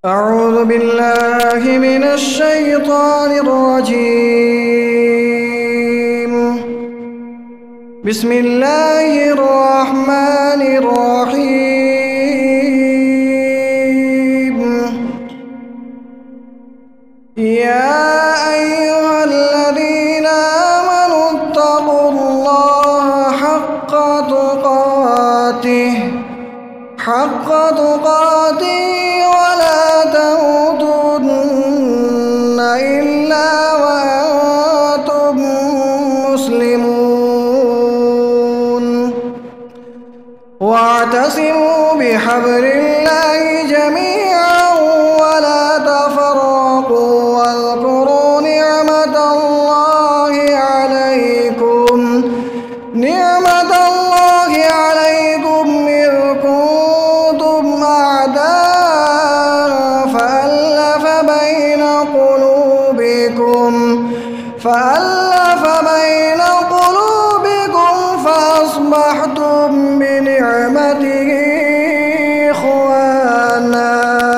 أعوذ بالله من الشيطان الرجيم. بسم الله الرحمن الرحيم. يا أيها الذين آمنوا اتقوا الله حق تقاته ولا تموتن إلا وأنتم مسلمون. واعتصموا بحبل الله جميعا ولا تفرقوا واذكروا نعمة الله عليكم إذ كنتم أعداء فألف بين قلوبكم فأصبحتم بنعمته إخوانا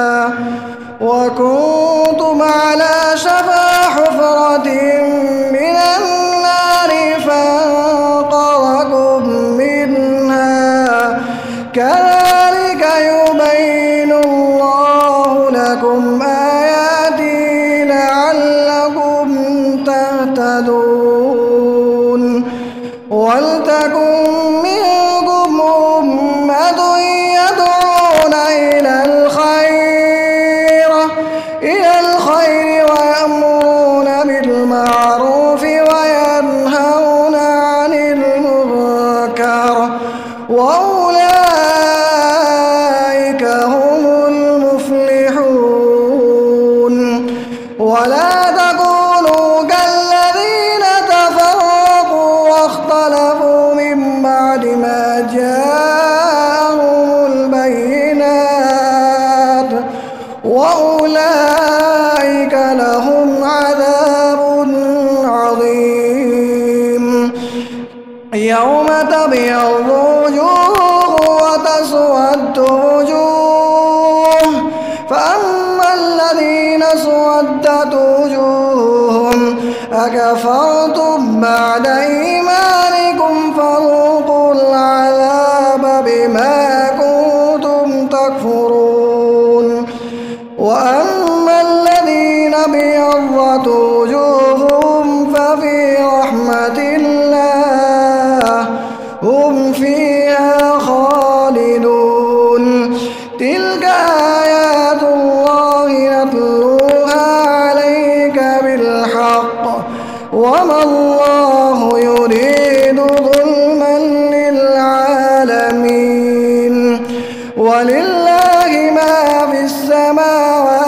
وكنتم على شفا حفرة من النار فانقذكم منها. كذلك يبين الله لكم آياته لعلكم تهتدون. ولتكن منكم أمة يدعون إلى الخير ويأمرون بالمعروف وينهون عن المنكر وأولئك هم المفلحون. ولا تكونوا كالذين تفرقوا واختلفوا من بعد ما جاءهم البينات وأولئك لهم عذاب عظيم. يوم تبيض وجوه وتسود وجوه فأما الذين اسودت وجوههم أكفرتم بعد إيمانكم فذوقوا العذاب بما كنتم تكفرون. وأما الذين ابيضت وجوههم ففي رحمة الله هم فيها خالدون. تلك آيات الله نتلوها عليك بالحق وما الله يريد ظلما للعالمين. ولله ما في السماوات